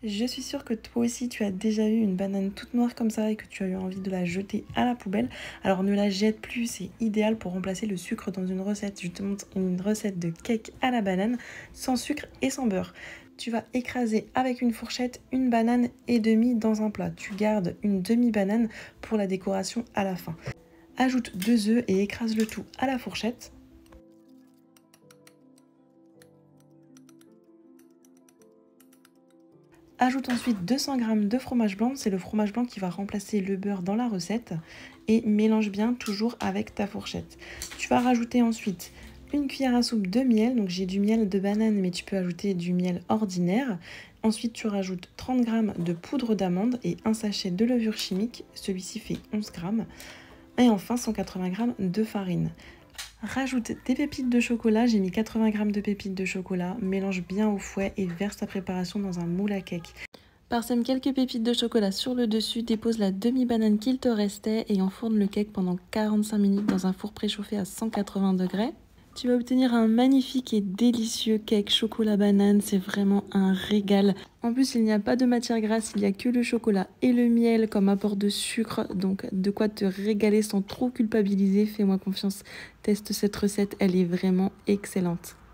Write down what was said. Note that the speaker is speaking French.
Je suis sûre que toi aussi tu as déjà eu une banane toute noire comme ça et que tu as eu envie de la jeter à la poubelle. Alors ne la jette plus, c'est idéal pour remplacer le sucre dans une recette. Je te montre une recette de cake à la banane sans sucre et sans beurre. Tu vas écraser avec une fourchette une banane et demie dans un plat. Tu gardes une demi-banane pour la décoration à la fin. Ajoute 2 œufs et écrase le tout à la fourchette. Ajoute ensuite 200 g de fromage blanc, c'est le fromage blanc qui va remplacer le beurre dans la recette. Et mélange bien toujours avec ta fourchette. Tu vas rajouter ensuite une cuillère à soupe de miel, donc j'ai du miel de banane mais tu peux ajouter du miel ordinaire. Ensuite tu rajoutes 30 g de poudre d'amande et un sachet de levure chimique, celui-ci fait 11 g. Et enfin 180 g de farine. Rajoute des pépites de chocolat, j'ai mis 80 g de pépites de chocolat, mélange bien au fouet et verse ta préparation dans un moule à cake. Parsème quelques pépites de chocolat sur le dessus, dépose la demi-banane qu'il te restait et enfourne le cake pendant 45 minutes dans un four préchauffé à 180 degrés. Tu vas obtenir un magnifique et délicieux cake chocolat banane, c'est vraiment un régal. En plus, il n'y a pas de matière grasse, il n'y a que le chocolat et le miel comme apport de sucre, donc de quoi te régaler sans trop culpabiliser. Fais-moi confiance, teste cette recette, elle est vraiment excellente.